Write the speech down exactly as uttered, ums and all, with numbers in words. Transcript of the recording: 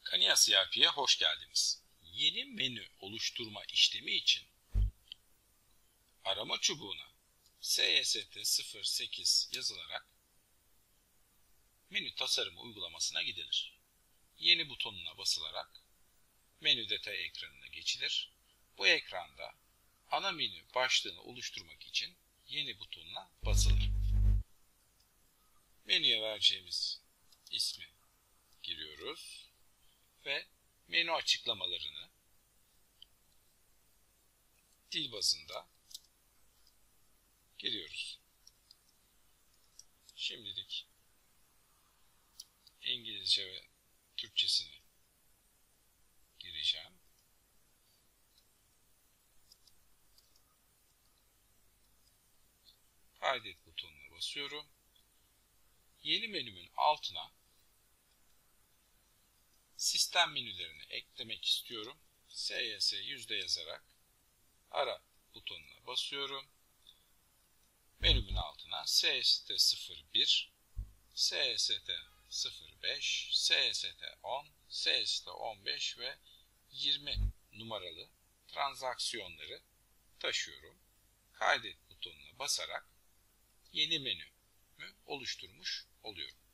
Kania C R P'ye hoş geldiniz. Yeni menü oluşturma işlemi için arama çubuğuna S Y S T sıfır sekiz yazılarak menü tasarımı uygulamasına gidilir. Yeni butonuna basılarak menü detay ekranına geçilir. Bu ekranda ana menü başlığını oluşturmak için yeni butonuna basılır. Menüye vereceğimiz ismi giriyoruz ve menü açıklamalarını dil bazında giriyoruz. Şimdilik İngilizce ve Türkçesini gireceğim. Kaydet butonuna basıyorum. Yeni menümün altına sistem menülerini eklemek istiyorum. S Y S yüzde yazarak ara butonuna basıyorum. Menümün altına S Y S T sıfır bir, S Y S T sıfır beş, S Y S T on, S Y S T on beş ve yirmi numaralı transaksiyonları taşıyorum. Kaydet butonuna basarak yeni menümü oluşturmuş oluyorum.